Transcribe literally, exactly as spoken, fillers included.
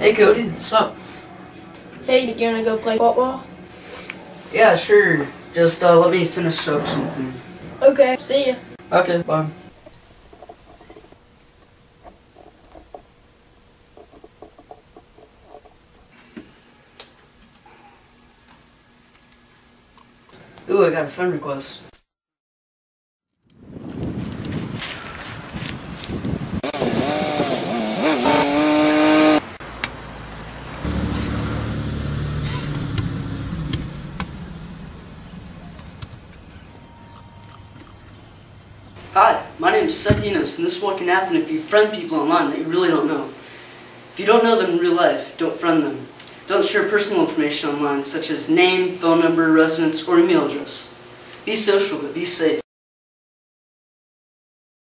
Hey Cody, what's up? Hey, you wanna go play football? Yeah, sure. Just uh, let me finish up something. Okay, see ya. Okay, bye. Ooh, I got a friend request. Hi, my name is Seth Enos, and this is what can happen if you friend people online that you really don't know. If you don't know them in real life, don't friend them. Don't share personal information online, such as name, phone number, residence, or email address. Be social, but be safe.